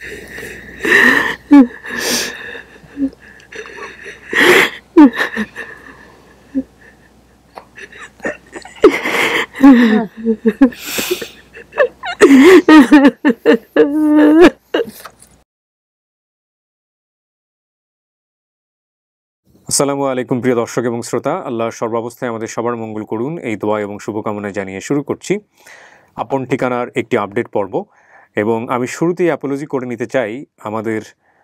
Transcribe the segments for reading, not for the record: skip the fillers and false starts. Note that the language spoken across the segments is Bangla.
আসসালামু আলাইকুম প্রিয় দর্শক এবং শ্রোতা, আল্লাহ সর্বাবস্থায় আমাদের সবার মঙ্গল করুন এই দোয়া এবং শুভকামনা জানিয়ে শুরু করছি আপন ঠিকানার একটি আপডেট পর্ব। এবং আমি শুরুতেই অ্যাপোলজি করে নিতে চাই আমাদের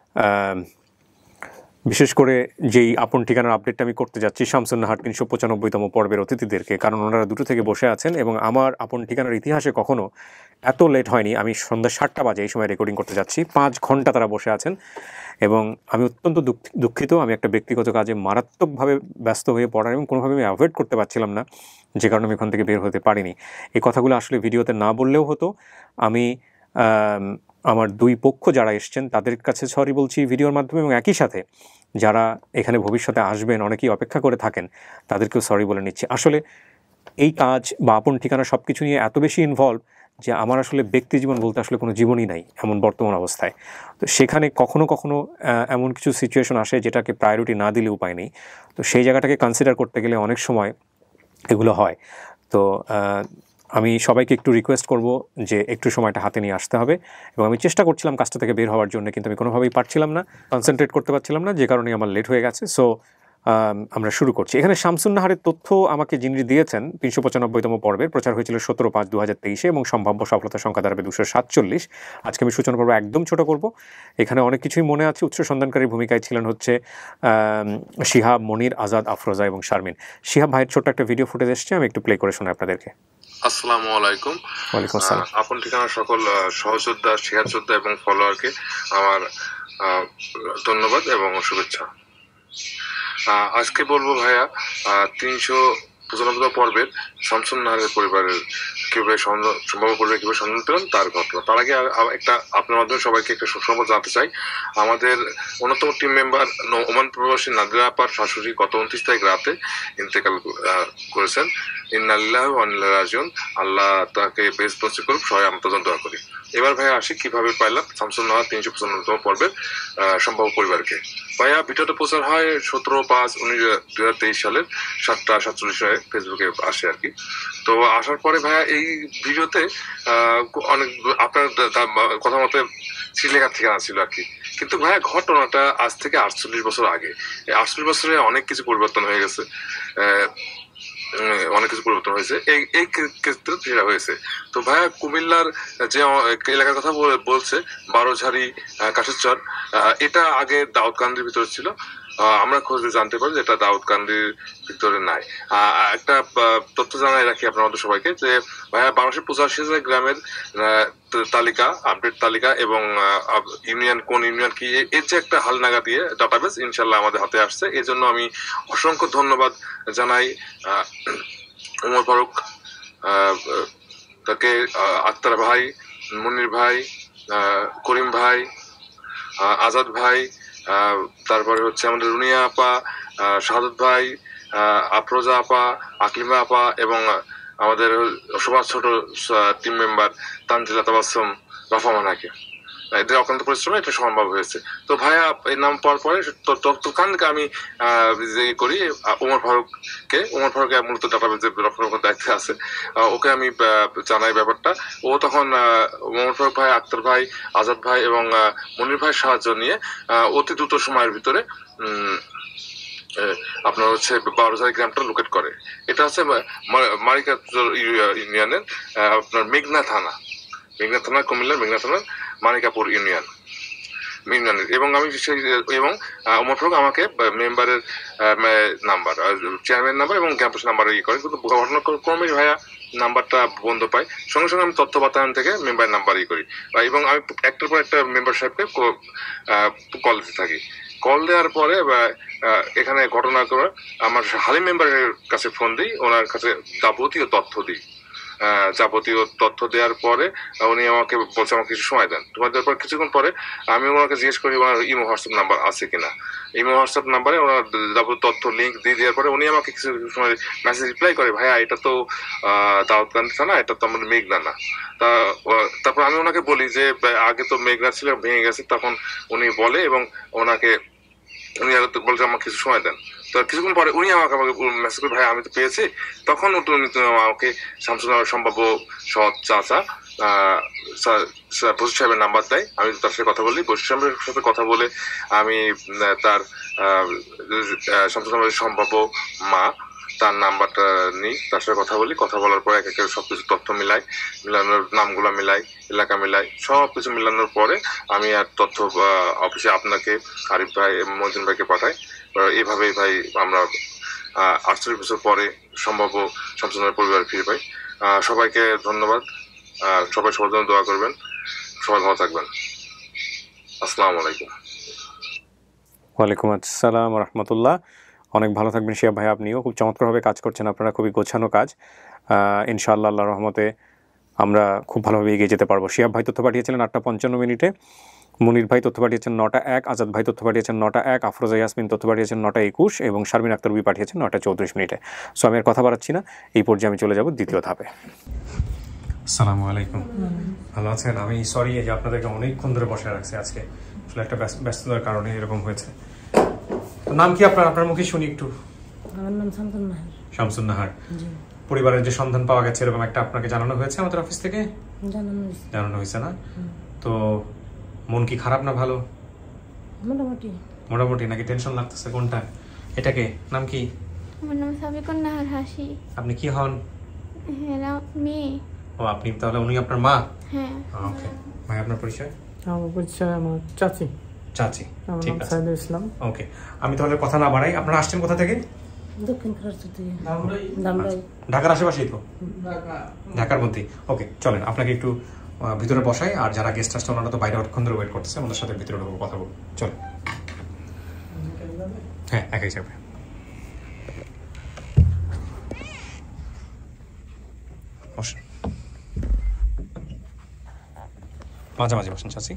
বিশেষ করে যেই আপন ঠিকানার আপডেটটা আমি করতে যাচ্ছি শামসুন্নাহার ৩৯৫তম পর্বের অতিথিদেরকে, কারণ ওনারা দুটো থেকে বসে আছেন এবং আমার আপন ঠিকানার ইতিহাসে কখনো এত লেট হয়নি। আমি সন্ধ্যা ৭টা বাজে এই সময় রেকর্ডিং করতে যাচ্ছি, ৫ ঘন্টা তারা বসে আছেন এবং আমি অত্যন্ত দুঃখিত। আমি একটা ব্যক্তিগত কাজে মারাত্মকভাবে ব্যস্ত হয়ে পড়ার এবং কোনোভাবে আমি অ্যাভয়েড করতে পারছিলাম না, যে কারণে আমি এখান থেকে বের হতে পারিনি। এই কথাগুলো আসলে ভিডিওতে না বললেও হতো। আমি আমার দুই পক্ষ যারা এসছেন তাদের কাছে সরি বলছি ভিডিওর মাধ্যমে, এবং একই সাথে যারা এখানে ভবিষ্যতে আসবেন, অনেকেই অপেক্ষা করে থাকেন, তাদেরকেও সরি বলে নিচ্ছি। আসলে এই কাজ বা আপন ঠিকানা সব কিছু নিয়ে এত বেশি ইনভলভ যে আমার আসলে ব্যক্তি জীবন বলতে আসলে কোনো জীবনই নাই এমন বর্তমান অবস্থায়। তো সেখানে কখনো কখনো এমন কিছু সিচুয়েশন আসে যেটাকে প্রায়োরিটি না দিলে উপায় নেই। তো সেই জায়গাটাকে কনসিডার করতে গেলে অনেক সময় এগুলো হয়। তো আমি সবাইকে একটু রিকোয়েস্ট করব যে একটু সময়টা হাতে নিয়ে আসতে হবে, এবং আমি চেষ্টা করছিলাম কাজটা থেকে বের হওয়ার জন্য, কিন্তু আমি কোনোভাবেই পারছিলাম না, কনসেন্ট্রেট করতে পারছিলাম না, যে কারণে আমার লেট হয়ে গেছে। সো আমরা শুরু করছি। এখানে শামসুন্নাহারের তথ্য আমাকে যিনি দিয়েছেন ৩৯৫তম পর্বের, প্রচার হয়েছিল ১৭/৫/২০২৩ এবং সম্ভাব্য সফলতা সংখ্যা দাঁড়াবে ২৪৭। আজকে আমি সূচনা করবো একদম ছোট করব। এখানে অনেক কিছুই মনে আছে। উৎস সন্ধানকারীর ভূমিকায় ছিলেন হচ্ছে শিহাব, মনির, আজাদ, আফরোজা এবং শারমিন। শিহাব ভাইয়ের ছোট্ট একটা ভিডিও ফুটেজ এসছে, আমি একটু প্লে করে শোনাই আপনাদেরকে। আসসালামু আলাইকুম। ওয়ালাইকুম আসসালাম। আপন ঠিকানার সকল সহযোদ্ধা, শেয়ারযোদ্ধা এবং ফলোয়ারকে আমার ধন্যবাদ এবং শুভেচ্ছা। আজকে বলবো ভাইয়া ৩৯৫ পর্বের শামসুন্নাহারের পরিবারের কিভাবে সম্ভাব্য পরিবার কিভাবে সন্ধান পেলাম তার ঘটনা। তার আগে একটা আপনার মাধ্যমে সবাইকে একটা সুসংবাদ জানাতে চাই। আমাদের অন্যতম টিম মেম্বার ওমান প্রবাসী নাদিরা আপার শাশুড়ি গত ২৯ তারিখ রাতে ইন্তেকাল করেছেন। ইন্না লিল্লাহি ওয়া ইন্না ইলাইহি রাজিউন। আল্লাহ তাকে বেশ নসিব করুক, সবাই আমরা তাদের দোয়া করি। এবার ভাইয়া আসি কিভাবে পাইলাম শামসুন্নাহার ৩৯৫তম পর্বের সম্ভাব্য পরিবারকে। ভাইয়া ভিডিওটা প্রচার হয় ১৭/৫/২০২৩ সালের ৭টা ৪৭ ফেসবুকে আসে আর কি। তো আসার পরে ভাইয়া এই ভিডিওতে অনেক আপনার কথা মতে শ্রীলেখার ঠিকানা ছিল আর কি। কিন্তু ভাইয়া ঘটনাটা আজ থেকে ৪৮ বছর আগে। ৪৮ বছরে অনেক কিছু পরিবর্তন হয়ে গেছে, অনেক কিছু পরিবর্তন হয়েছে এই ক্ষেত্রে যেটা হয়েছে। তো ভাইয়া কুমিল্লার যে এলাকার কথা বলছে বারোঝাড়ি কাশেরচর, এটা আগে দাউদকান্দির ভিতরে ছিল। আমরা খোঁজে জানতে পারি যে এটা দাউদকান্দির ভিতরে নাই। একটা তথ্য জানাই রাখি আপনাদের সবাইকে যে ভাইয়া ১২৮৫ গ্রামের তালিকা, আপডেট তালিকা এবং ইউনিয়ন কোন ইউনিয়ন কি, এর যে একটা হালনাগা দিয়ে ডাটাবেস ইনশাল্লাহ আমাদের হাতে আসছে। এই জন্য আমি অসংখ্য ধন্যবাদ জানাই ওমর ফারুক, তাকে আক্তার ভাই, মুনির ভাই, করিম ভাই, আজাদ ভাই, তারপরে হচ্ছে আমাদের রুনিয়া আপা, শাহাদত ভাই, আফরোজা আপা, আকলিমা আপা এবং আমাদের সবার ছোট টিম মেম্বার তানজিলা তাবাসসুম, রাফা মানাকে। এদের অক্লান্ত পরিশ্রমে এটা সম্ভব হয়েছে। তো ভাইয়া এই নাম পাওয়ার পরে তৎক্ষণকে আমি করি ওমর ফারুকের মূলত ডাটাবেজে রক্ষণাবেক্ষণ দায়িত্বে আছে, ওকে আমি জানাই ব্যাপারটা। ও তখন ওমর ফারুক ভাই, আক্তার ভাই, আজাদ ভাই এবং মনির ভাইয়ের সাহায্য নিয়ে অতি দ্রুত সময়ের ভিতরে আপনার হচ্ছে বারোঝাড়ি গ্রামটা লোকেট করে। এটা হচ্ছে মানিকাচর ইউনিয়নের আপনার মেঘনা থানা, কুমিল্লার মেঘনা থানার মানিকাপুর ইউনিয়নের। এবং আমি এবং ওমর ফারুক আমাকে মেম্বারের নাম্বার, চেয়ারম্যান নাম্বার এবং ক্যাম্পাস নাম্বার করে, কিন্তু ঘটনাক্রমে ভাইয়া নাম্বারটা বন্ধ পাই। সঙ্গে সঙ্গে আমি তথ্য বাতায়ন থেকে মেম্বারের নাম্বার করি এবং আমি একটার পর একটা মেম্বার সাহেবকে কল দিতে থাকি। কল দেওয়ার পরে এখানে ঘটনা করে আমার হালিম মেম্বারের কাছে ফোন দিই, ওনার কাছে যাবতীয় তথ্য দিই। যাবতীয় তথ্য দেওয়ার পরে উনি আমাকে বলছে আমাকে কিছু সময় দেন। সময় দেওয়ার পর কিছুক্ষণ পরে আমি ওনাকে জিজ্ঞেস করি ওনার ইমো হোয়াটসঅ্যাপ নাম্বার আছে কিনা। ইমো হোয়াটসঅ্যাপ নাম্বারে ওনার যাবতীয় তথ্য লিঙ্ক দিয়ে দেওয়ার পরে উনি আমাকে কিছু সময় মেসেজ রিপ্লাই করে, ভাইয়া এটা তো দাউদকান্দি থানা, এটা তো আমাদের মেঘনা না। তারপর আমি ওনাকে বলি যে আগে তো মেঘনা ছিল, ভেঙে গেছে। তখন উনি বলে এবং উনি বলছে আমাকে কিছু সময় দেন। তো কিছুক্ষণ পরে উনি আমাকে মেসেজ করে, ভাই আমি তো পেয়েছি। তখন উনি আমাকে শামসুন্নাহার সম্ভাব্য সৎ চাচা বশির সাহেবের নাম্বার দেয়। আমি তার সাথে কথা বলি, বশির সাহেবের সাথে কথা বলে আমি তার শামসুন্নাহারের সম্ভাব্য মা তার নাম্বারটা নিই, তার সাথে কথা বলি। কথা বলার পরে এক একে সবকিছু তথ্য মিলানোর নামগুলো মিলাই, এলাকা মিলাই, সবকিছু মিলানোর পরে আমি আর তথ্য অফিসে আপনাকে, আরিফ ভাই, মহিউদ্দিন ভাইকে পাঠাই। এভাবেই ভাই আমরা 48 বছর পরে সম্ভাব্য শামসুন্নাহার পরিবার ফিরে পাই। সবাইকে ধন্যবাদ। সবাই সবার জন্য দোয়া করবেন। সবাই ভালো থাকবেন। আসসালামু আলাইকুম। ওয়ালাইকুম আসসালাম রহমতুল্লাহ। অনেক ভালো থাকবেন শিহাব ভাই, আপনিও খুব চমৎকারভাবে কাজ করছেন, আপনারা খুবই গোছানো কাজ। ইনশাআল্লাহ আল্লাহর রহমতে আমরা খুব ভালোভাবে এগিয়ে যেতে পারবো। শিহাব ভাই তথ্য পাঠিয়েছিলেন 8:55, মুনির ভাই তথ্য পাঠিয়েছেন 9:01, আজাদ ভাই তথ্য পাঠিয়েছেন 9:01, আফরোজা ইয়াসমিন তথ্য পাঠিয়েছেন 9:21 এবং শারমিন আক্তার বি পাঠিয়েছেন 9:34। সো আমি আর কথা বাড়াচ্ছি না, এই পর্যায়ে আমি চলে যাব দ্বিতীয় ধাপে। আসসালামু আলাইকুম, ভালো আছেন? আমি সরি যে আপনাদেরকে অনেকক্ষণ ধরে বসে রাখছি, আজকে আসলে একটা ব্যস্ততার কারণে এরকম হয়েছে। তো নাম কি আপনার মুখে শুনি একটু। আমার নাম শামসুন্নাহার। শামসুন্নাহার, পরিবারের যে সন্ধান পাওয়া গেছে এরকম একটা আপনাকে জানানো হয়েছে আমাদের অফিস থেকে? জানানো হয়েছে না? তো মন কি খারাপ না ভালো? মোটামুটি নাকি টেনশন লাগতেছে? কোনটা? এটাকে নাম কি? আমার নাম সাবিকুন্নাহার হাসি। আপনি কি হন? হ্যাঁ, মেয়ে। ও, আপনি তাহলে উনি আপনার মা? হ্যাঁ। ওকে ভাই, আপনার পরিচয়? আমার পরিচয় আমার চাচি। ঠিক আছে, সাইদুল ইসলাম। ওকে, আমি তাহলে কথা না বাড়াই, আপনারা আসছেন কোথা থেকে? দক্ষিণ খাগড়াছড়ি থেকে। ধামরাই। ঢাকার আশেপাশেই তো? ঢাকার মধ্যেই। ওকে, চলেন আপনাকে একটু ভিতরে বসাই, আর যারা গেস্ট আসছে ওনারা তো বাইরে অনেকক্ষণ ধরে ওয়েট করতেছে, আমাদের সাথে ভিতরে ঢুকে কথা বলবো। চলেন। হ্যাঁ, একাই যাবে। বসেন, মাঝামাঝি বসেন চাচি।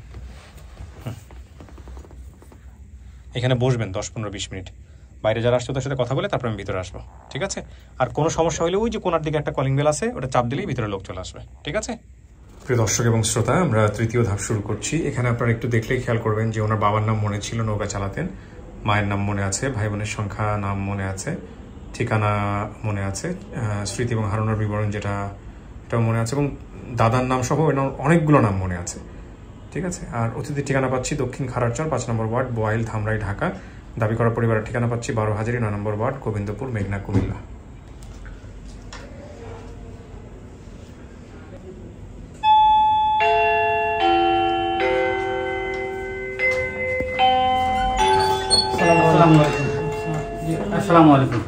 এখানে বসবেন 10-15-20 মিনিট, বাইরে যারা আসছে ওদের সাথে কথা বলে তারপর আমি ভিতরে আসবো, ঠিক আছে? আর কোনো সমস্যা হলে ওই যে কোনার দিকে একটা কলিং বেল আছে, ওটা চাপ দিলেই ভিতরে লোক চলে আসবে, ঠিক আছে? প্রিয় দর্শক এবং শ্রোতা, আমরা তৃতীয় ধাপ শুরু করছি। এখানে আপনারা একটু দেখলেই খেয়াল করবেন যে ওনার বাবার নাম মনে ছিল, নৌকা চালাতেন, মায়ের নাম মনে আছে, ভাই বোনের সংখ্যা নাম মনে আছে, ঠিকানা মনে আছে, স্মৃতি এবং হারানোর বিবরণ এটাও মনে আছে, এবং দাদার নাম সহ অনেকগুলো নাম মনে আছে, ঠিক আছে? আর অতিথির ঠিকানা পাচ্ছি দক্ষিণ খারারচর 5 নম্বর ওয়ার্ড, বোয়াইল, ধামরাই, ঢাকা। দাবি করা পরিবারের ঠিকানা পাচ্ছি 12 হাজারি 9 নম্বর ওয়ার্ড, গোবিন্দপুর, মেঘনা, কুমিল্লা। আসসালামু আলাইকুম।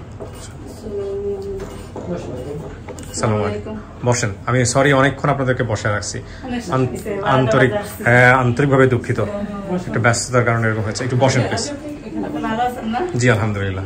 বসেন। আমি সরি অনেকক্ষণ আপনাদেরকে বসে রাখছি, আন্তরিকভাবে দুঃখিত, একটু ব্যস্ততার কারণে এরকম হয়েছে। একটু বসেন প্লিজ। জি আলহামদুলিল্লাহ।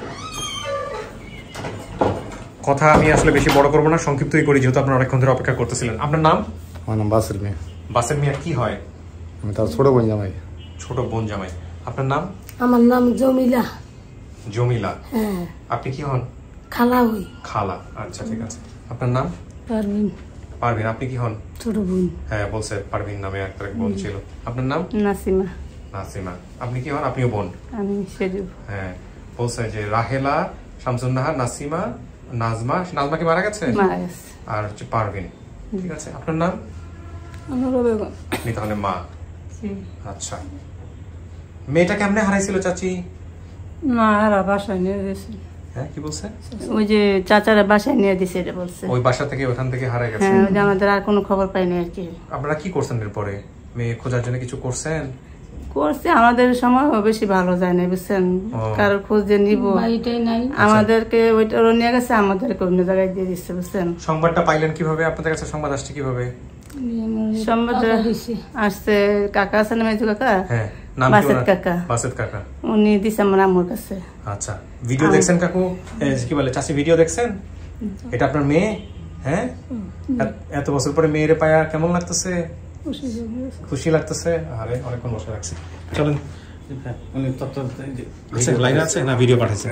কথা আমি আসলে বেশি বড় করবো না, সংক্ষিপ্তই করি যেহেতু আপনারা অনেকক্ষণ ধরে অপেক্ষা করতেছিলেন। আপনার নাম? আমার নাম বাসের মিয়া। বাসের মিয়া কি হয়? আমি তার ছোট বোন জামাই। ছোট বোন জামাই। আপনার নাম? আমার নাম জমিলা। জমিলা। হ্যাঁ। আপনি কি হন? খালা হই। খালা, আচ্ছা ঠিক আছে। আপনার নাম? পারভিন। পারভিন। আপনি কি হন? ছোট বোন। হ্যাঁ বলছে পারভিন নামে একটা বোন ছিল। আপনার নাম? নাসিমা। নাসিমা। আপনি কি হন? আপনিও বোন? আমি সেজু। হ্যাঁ বলছে যে রাহেলা, শামসুন্নাহার, নাসিমা, নাজমা। নাজমা কি মারা গেছে? মারা গেছে। আর হচ্ছে পারভিন, ঠিক আছে। আপনার নাম? আমার বেগম। আপনি তাহলে মা? আচ্ছা। মেয়েটা কেমনে হারাইছিল চাচি? না, এরা বাসায় নিয়ে গেছে। হ্যাঁ কি বলছে? ওই যে চাচারা বাসায় নিয়ে দিছে এটা বলছে। ওই বাসা থেকে ওখান থেকে হারাই গেছে? হ্যাঁ, ওই যে আমাদের আর কোনো খবর পাইনি আর কি। আপনারা কি করছেন এরপরে? মেয়ে খোঁজার জন্য কিছু করছেন? করছে, আমাদের সময় বেশি ভালো যায় না বুঝছেন, কারোর খোঁজ যে নিব আমাদেরকে ওইটা নিয়ে গেছে, আমাদেরকে অন্য জায়গায় দিয়ে দিচ্ছে বুঝছেন। সংবাদটা পাইলেন কিভাবে? আপনাদের কাছে সংবাদ আসছে কিভাবে? সংবাদ আসছে কাকা আছে না, মেজু কাকা। হ্যাঁ, নাম কি? বাসেত কাকা। বাসেত কাকা উনি দিছে আমার আম্মুর কাছে। আচ্ছা, ভিডিও দেখছেন কাকু? কি বলে চাচি, ভিডিও দেখছেন? এটা আপনার মেয়ে? হ্যাঁ এত বছর পরে মেয়েরে পায়া কেমন লাগতেছে? খুশি লাগতেছে? আরে অনেকক্ষণ বসে রাখছি, চলেন। উনি তত্ত্ব আচ্ছা লাইন আছে না ভিডিও পাঠাইছে?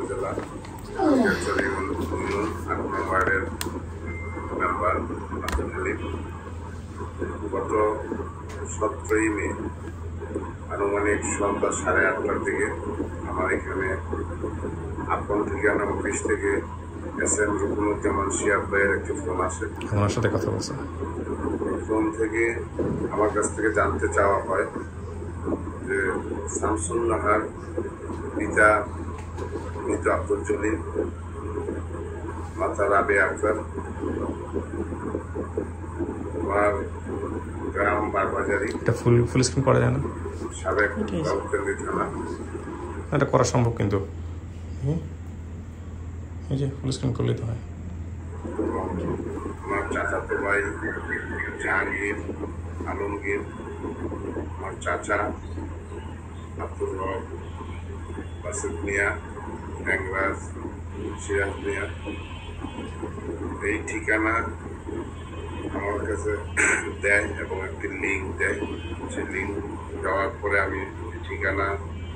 গত 17ই মে আনুমানিক সন্ধ্যা 8:30টার দিকে আমার এখানে আপন ঠিকানা অফিস থেকে এস.এম. রুকনুজ্জামান শিহাব ভাইয়ের একটি ফোন আসে। ওনার সাথে কথা বলছে। ফোন থেকে আমার কাছ থেকে জানতে চাওয়া হয় যে শামসুন নাহার পিতা মৃত আব্দুল জলিল, মাতা রাবেয়া আক্তার, আমার গ্রাম বারবাজারি, এটা ফুল স্ক্রিন করা যায় না? সাবেক দাউদকান্দি থানা। এটা করা সম্ভব কিন্তু এই যে ফুল স্ক্রিন করলেই তো হয়। আমার চাচাতো ভাই জাহাঙ্গীর আলমগীর, আমার চাচা আব্দুল রব, বাসিত মিয়া, ন্যাংরাজ, সিরাজ মিয়া। এই ঠিকানা আমার কাছে দেয় এবং একটি লিঙ্ক দেয়। সেই লিঙ্ক দেওয়ার পরে আমি ঠিকানা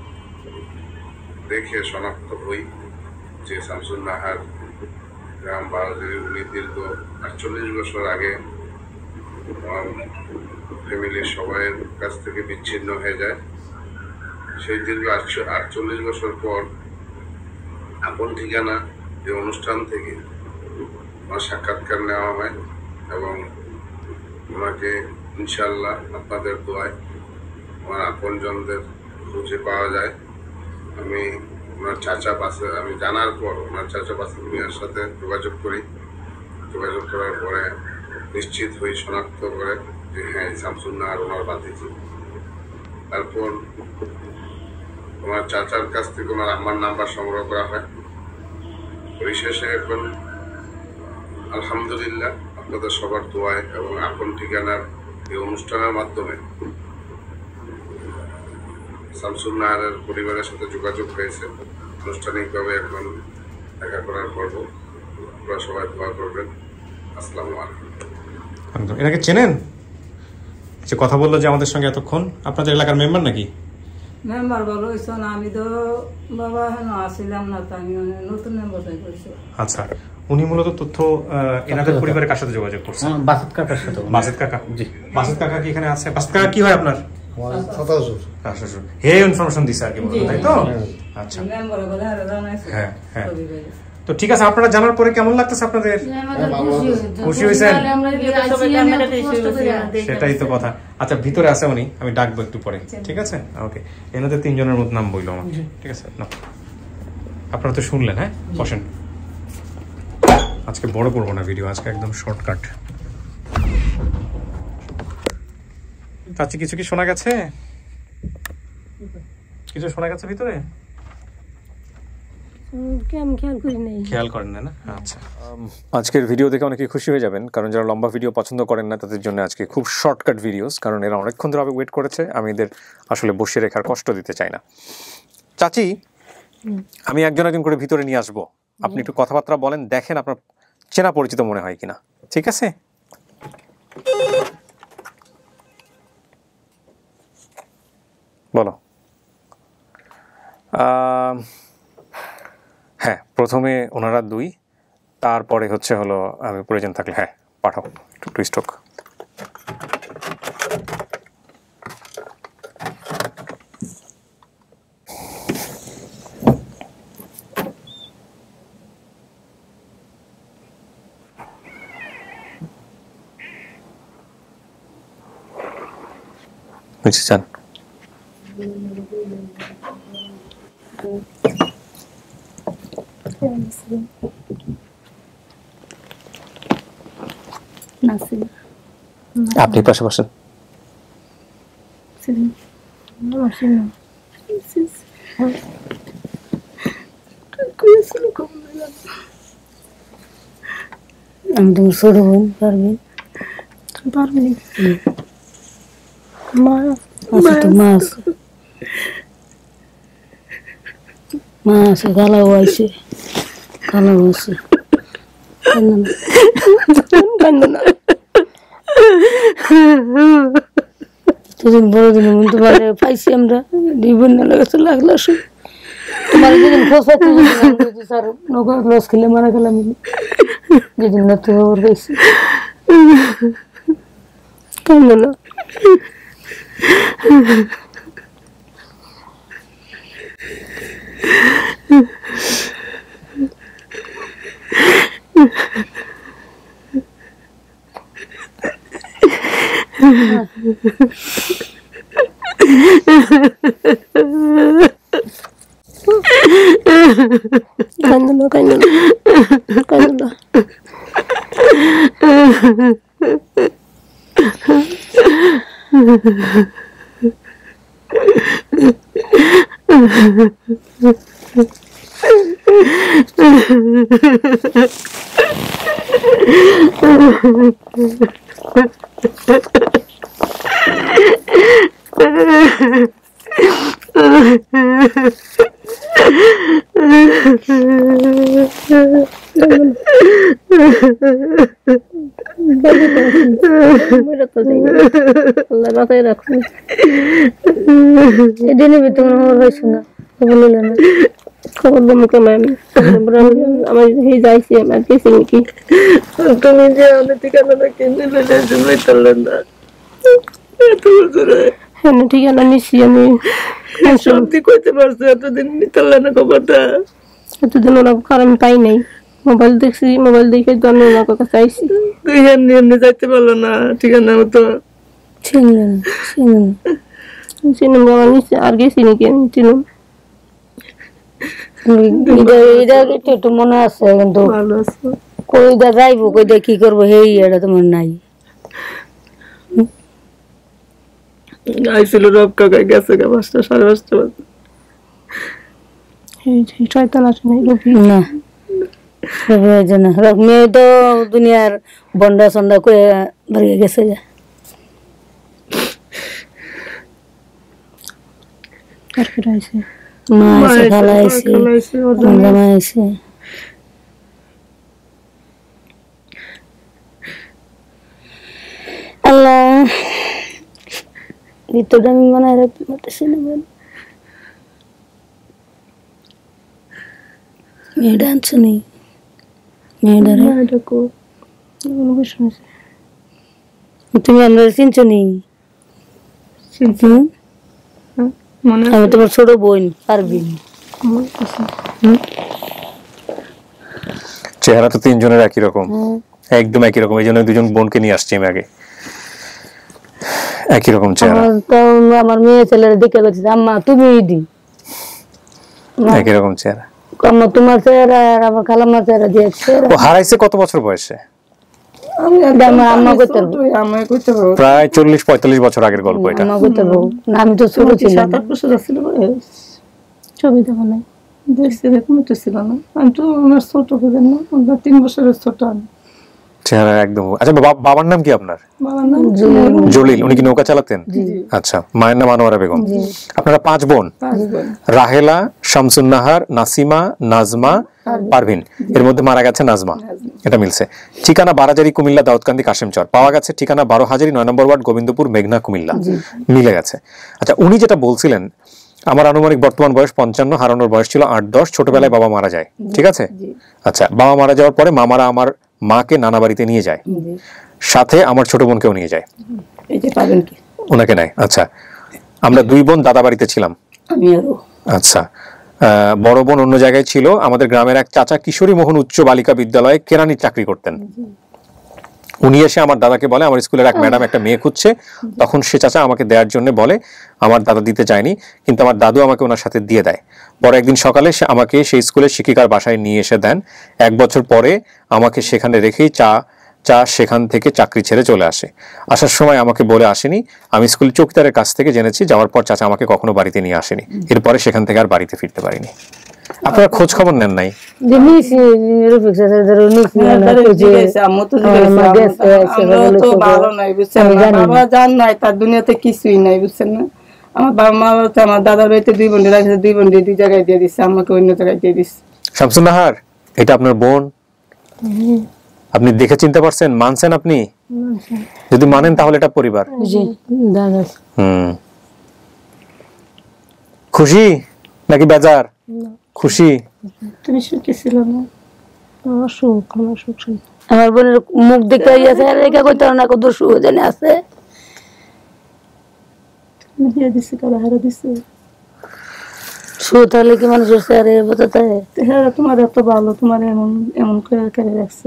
দেখে শনাক্ত হই যে শামসুন নাহার গ্রাম বারোজের উনি দীর্ঘ 48 বছর আগে আমার ফ্যামিলির সবাইয়ের কাছ থেকে বিচ্ছিন্ন হয়ে যায়। সেই দীর্ঘ 48 বছর পর আপন ঠিকানা এই অনুষ্ঠান থেকে আমার সাক্ষাৎকার নেওয়া হয় এবং ওনাকে ইনশাল্লাহ আপনাদের দোয়ায় আমার আপনজনদের খুঁজে পাওয়া যায়। আমি ওনার চাচা বাসে আমি জানার পর ওনার চাচা বাসিত মিয়ার সাথে যোগাযোগ করি। যোগাযোগ করার পরে নিশ্চিত হই, শনাক্ত করে যে হ্যাঁ শামসুন নাহার ওনার ভাতিজি। তারপর ওনার চাচার কাছ থেকে ওনার আম্মার নাম্বার সংগ্রহ করা হয়। পরিশেষে এখন আলহামদুলিল্লাহ আপনাদের সবার দোয়ায় এবং আপন ঠিকানার এই অনুষ্ঠানের মাধ্যমে শামসুন নাহারের পরিবারের সাথে যোগাযোগ হয়েছে। আনুষ্ঠানিকভাবে এখন দেখা করার পর্ব। আপনারা সবাই দোয়া করবেন। আসসালামু আলাইকুম। এনাকে চেনেন? যে কথা বললো যে আমাদের সঙ্গে এতক্ষণ, আপনাদের এলাকার মেম্বার নাকি? মেম্বার বলো না, আমি তো বাবা আসিলাম না, তাই নতুন মেম্বার করছি। আচ্ছা, উনি মূলত তথ্য এনাদের পরিবারের কার সাথে যোগাযোগ করছেন? বাসিত কাকার সাথে। বাসিত কাকা? জি। বাসিত কাকা কি এখানে আছে? বাসিত কাকা কি হয় আপনার? আমার শ্বশুর। শ্বশুর। হে ইনফরমেশন দিছে আর কি বলতো, তাই তো? আচ্ছা হ্যাঁ হ্যাঁ। তো ঠিক আছে, আপনারা জানার পরে কেমন লাগতেছে আপনাদের? খুশি হয়েছেন? সেটাই তো কথা। আচ্ছা ভিতরে আছে উনি, আমি ডাকবো একটু পরে, ঠিক আছে? ওকে, এনাদের 3 জনের মধ্যে নাম বললো আমার, ঠিক আছে? না আপনারা তো শুনলেন, হ্যাঁ বসেন। আজকে বড় করবো না ভিডিও, আজকে একদম শর্টকাট। চাচি কিছু কি শোনা গেছে? কিছু শোনা গেছে ভিতরে? খেয়াল করেন না? আচ্ছা, আজকের ভিডিও দেখে অনেকে খুশি হয়ে যাবেন, কারণ যারা লম্বা ভিডিও পছন্দ করেন না তাদের জন্য আজকে খুব শর্টকাট ভিডিওস, কারণ এরা অনেকক্ষণ ধরে ওয়েট করেছে। আমি এদের আসলে বসে রেখার কষ্ট দিতে চাই না। চাচি, আমি একজন করে ভিতরে নিয়ে আসবো, আপনি একটু কথাবার্তা বলেন, দেখেন আপনার চেনা পরিচিত মনে হয় কিনা, ঠিক আছে? বলো। হ্যাঁ, প্রথমে ওনারা 2, তারপরে হলো আমি প্রয়োজন থাকলে হ্যাঁ পাঠাও একটু টুইস্টক। বুঝছেন? আপনি পাশে বসেন। আমি তুমি ছোট বোন, পারবেন? পারবেন মা আছে, মা আছে, গালাও আছে, গালাও আছে। কান্দো না বড় দিন তোমার পাইছি আমরা জীবন লাগাতে লাগলো তোমার যেদিন খোঁজ পাচ্ছি স্যার নৌকা লস খেলে মারা গেলাম যেদিন না তো ওর পাইছি কান্দো না কান্দো না আল্লাহ বাঁচাই রাখুন এদিনে তোমার খবর পাইছো না বলিল না খবর দেবো কেন আমার যাইছি আমার গেছি নাকি তুমি যে আমাদের ঠিকানাটা কিনে চললেন না হ্যাঁ ঠিকানা নিচ্ছি আমি সত্যি কইতে পারছো এতদিন নিতাল না খবরটা এতদিন ওরা কারণ পাই নাই মোবাইল দেখছি মোবাইল দেখে তো আমি ওনার কাছে চাইছি তুই এমনি যাইতে পারলো না ঠিকানা মতো চিনলেন চিনুন বাবা নিচ্ছে আর গেছি নাকি আমি চিনুন একটু মনে আছে কিন্তু ভালো আছে কইদা যাইবো কইদা কি করবো হেই এটা তোমার নাই আইছিল রব কাকা গেছে 5টা 5:30 বাজে এই শয়তান আসে নাই না মেয়ে তো দুনিয়ার বন্ডা সন্ডা করে বেরিয়ে গেছে মা এসে খালা এসে জামা এসে আল্লাহ ভিতরটা আমি বানায় রাখতে পারতেছি না মেয়েটা আনছো নি তুমি আমরা চিনছো নি আমি তোমার ছোট বোন পারবিন চেহারা তো তিনজনের একই রকম একদম একই রকম এই জন্য দুজন বোনকে নিয়ে আসছি আমি আগে একই রকম চেহারা আমার মেয়ে ছেলেরা দেখে বলছে আম্মা তুমি দি একই রকম চেহারা আম্মা তোমার চেহারা আর আমার খালাম্মার চেহারা দিয়েছে ও হারাইছে কত বছর বয়সে প্রায় 40-45 বছর আগের গল্প এটা আমি তো ছোট ছিলাম ছবি দেখো নাই দেখছি দেখুন তো ছিল না আমি তো আমার ছোট হয়ে না 3 বছরের ছোট আমি চেহারা একদম আচ্ছা বাবার নাম কি আপনার বাবার নাম জলিল উনি কি নৌকা চালাতেন আচ্ছা মায়ের নাম আনোয়ারা বেগম আপনারা 5 বোন রাহেলা শামসুন নাহার নাসিমা নাজমা পারভিন এর মধ্যে মারা গেছে নাজমা এটা মিলছে ঠিকানা বারাজারি কুমিল্লা দাউদকান্দি কাশেমচর পাওয়া গেছে ঠিকানা 12 হাজারি 9 নম্বর ওয়ার্ড গোবিন্দপুর মেঘনা কুমিল্লা মিলে গেছে আচ্ছা উনি যেটা বলছিলেন আমার আনুমানিক বর্তমান বয়স 55 হারানোর বয়স ছিল 8-10 ছোটবেলায় বাবা মারা যায় ঠিক আছে আচ্ছা বাবা মারা যাওয়ার পরে মামারা আমার মাকে নানা বাড়িতে নিয়ে যায় সাথে আমার ছোট বোনকেও নিয়ে যায় এই যে পাবেন কি ওনাকে নাই আচ্ছা আমরা 2 বোন দাদা বাড়িতে ছিলাম আমি আরো আচ্ছা বড় বোন অন্য জায়গায় ছিল আমাদের গ্রামের এক চাচা কিশোরী মোহন উচ্চ বালিকা বিদ্যালয়ে কেরানির চাকরি করতেন উনি এসে আমার দাদাকে বলে আমার স্কুলের এক ম্যাডাম একটা মেয়ে খুঁজছে তখন সে চাচা আমাকে দেওয়ার জন্য বলে আমার দাদা দিতে চায়নি কিন্তু আমার দাদু আমাকে ওনার সাথে দিয়ে দেয় পরে একদিন সকালে সে আমাকে সেই স্কুলের শিক্ষিকার বাসায় নিয়ে এসে দেন 1 বছর পরে আমাকে সেখানে রেখেই চা সেখান থেকে চাকরি ছেড়ে চলে আসে আসার সময় আমাকে বলে আসেনি আমি স্কুলের চৌকিদারের কাছ থেকে জেনেছি যাওয়ার পর চাচা আমাকে কখনো বাড়িতে নিয়ে আসেনি এরপরে সেখান থেকে আর বাড়িতে ফিরতে পারিনি আপনারা খোঁজ খবর নেন নাই জিনিস রফিক স্যার ধরো নিছি না কইছে আম্মু তো তো ভালো নাই বুঝছেন বাবা জান নাই তার দুনিয়াতে কিছুই নাই বুঝছেন না আমার বাবা মা বলতে আমার দাদার বাড়িতে 2 বোন রাখছে 2 বোন 2 জায়গায় দিয়ে দিছে আমাকে অন্য জায়গায় দিয়ে দিছে শামসুন নাহার এটা আপনার বোন আপনি দেখে চিনতে পারছেন, মানছেন আপনি? যদি মানেন তাহলে এটা পরিবার। জি দাদা। খুশি নাকি বেজার? খুশি। তুমি সুখী ছিল না? আমার সুখ আমার বোনের মুখ দেখে আছে আর একা কইতে না কত সুখ জানে আছে। দিয়ে দিছে কারা হারা দিছে। সুখ তাহলে কি মানুষের চেহারা বোঝাতে? হ্যাঁ তোমার এত ভালো, তোমার এমন এমন করে রাখছে।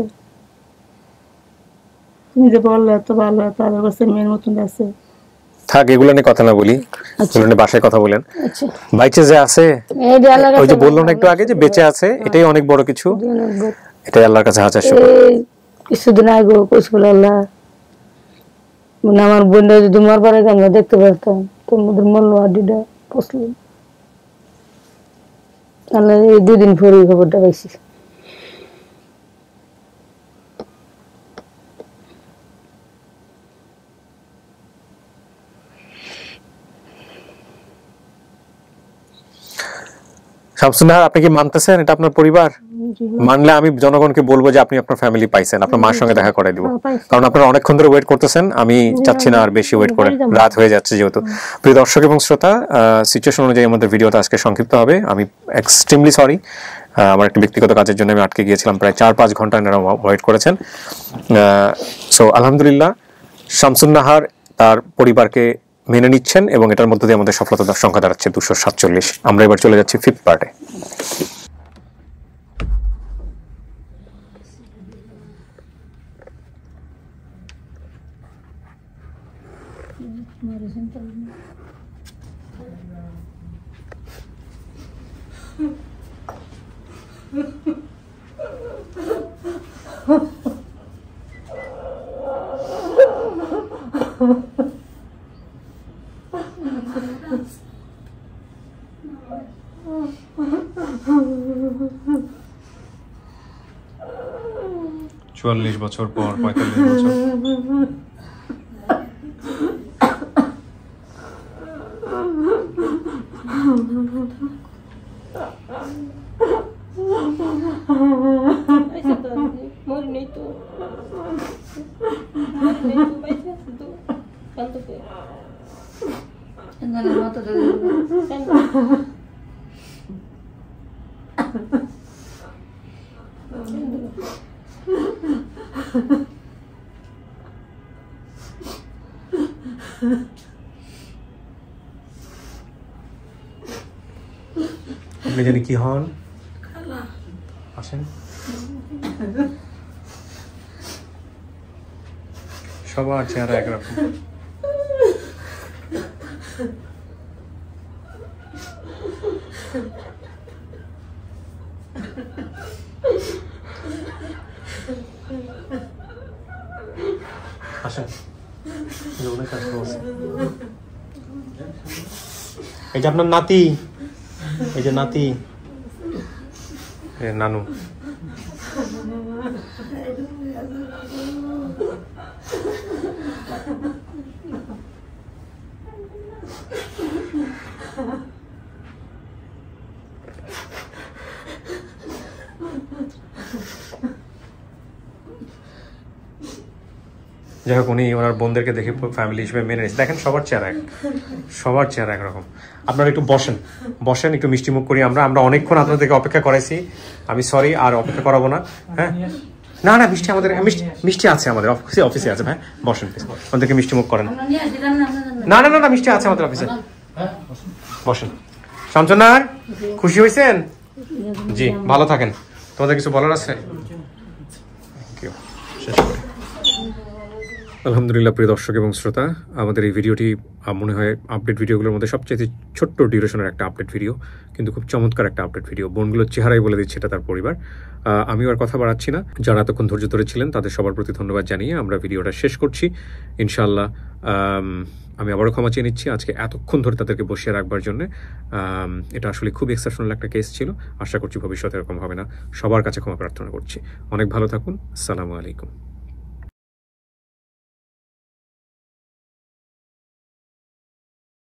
তুমি যে বললে এত ভালো, এত আদর করছে, মেয়ের মতন আছে। থাক এগুলো নিয়ে কথা না বলি, এগুলো নিয়ে বাসায় কথা বলেন। আচ্ছা বাইচে যে আছে, ওই যে বললাম না একটু আগে যে বেঁচে আছে, এটাই অনেক বড় কিছু। এটাই আল্লাহর কাছে হাজার শুকর। কিছুদিন আগে কইছিল আল্লাহ মানে আমার বোনটা যদি মারবার আগে আমরা দেখতে পারতাম, তোমাদের মূল্য আডিটা পছল। আল্লাহ এই 2 দিন পরে খবরটা পাইছি। শামসুন নাহার, আপনি কি মানতেছেন এটা আপনার পরিবার? মানলে আমি জনগণকে বলবো যে আপনি আপনার ফ্যামিলি পাইছেন, আপনার মার সঙ্গে দেখা করাই দিব, কারণ আপনারা অনেকক্ষণ ধরে ওয়েট করতেছেন। আমি চাচ্ছি না আর বেশি ওয়েট করে, রাত হয়ে যাচ্ছে যেহেতু। প্রিয় দর্শক এবং শ্রোতা, সিচুয়েশন অনুযায়ী আমাদের ভিডিওটা আজকে সংক্ষিপ্ত হবে। আমি এক্সট্রিমলি সরি, আমার একটা ব্যক্তিগত কাজের জন্য আমি আটকে গিয়েছিলাম, প্রায় 4-5 ঘন্টা এনারা ওয়েট করেছেন। সো আলহামদুলিল্লাহ, শামসুন নাহার তার পরিবারকে মেনে নিচ্ছেন এবং এটার মধ্যে দিয়ে আমাদের সফলতার সংখ্যা দাঁড়াচ্ছে 247। আমরা এবার চলে যাচ্ছি 5th পার্টে। চুয়াল্লিশ বছর পর, 45 বছর। আপনি জানি কি হন? আসেন। সবার চেহারা একরকম। আসেন। এই যে আপনার নাতি, এই যে নাতি, নানু। যাই হোক, উনি ওনার বোনদেরকে দেখে ফ্যামিলি হিসেবে মেনে নিয়েছে। দেখেন সবার চেহারা এক, সবার চেহারা একরকম। আপনারা একটু বসেন, বসেন, একটু মিষ্টি মুখ করি। আমরা অনেকক্ষণ আপনাদেরকে অপেক্ষা করাইছি, আমি সরি, আর অপেক্ষা করাবো না। হ্যাঁ, না না, মিষ্টি আমাদের, মিষ্টি আছে আমাদের অফিসে আছে। ভাই বসেন, ওদেরকে মিষ্টি মুখ করেন। না না না, মিষ্টি আছে আমাদের অফিসে, বসেন। শামসুন নাহার, খুশি হয়েছেন? জি, ভালো থাকেন। তোমাদের কিছু বলার আছে? শেষ করে আলহামদুলিল্লাহ। প্রিয় দর্শক এবং শ্রোতা, আমাদের এই ভিডিওটি মনে হয় আপডেট ভিডিওগুলোর মধ্যে সবচেয়ে ছোট্ট ডিউরেশনের একটা আপডেট ভিডিও, কিন্তু খুব চমৎকার একটা আপডেট ভিডিও। বোনগুলোর চেহারাই বলে দিচ্ছে এটা তার পরিবার। আমিও আর কথা বাড়াচ্ছি না। যারা এতক্ষণ ধৈর্য ধরেছিলেন তাদের সবার প্রতি ধন্যবাদ জানিয়ে আমরা ভিডিওটা শেষ করছি ইনশাআল্লাহ। আমি আবারও ক্ষমা চেয়ে নিচ্ছি আজকে এতক্ষণ ধরে তাদেরকে বসিয়ে রাখবার জন্য। এটা আসলে খুব এক্সেপশনাল একটা কেস ছিল। আশা করছি ভবিষ্যতে এরকম হবে না। সবার কাছে ক্ষমা প্রার্থনা করছি। অনেক ভালো থাকুন। আসসালামু আলাইকুম।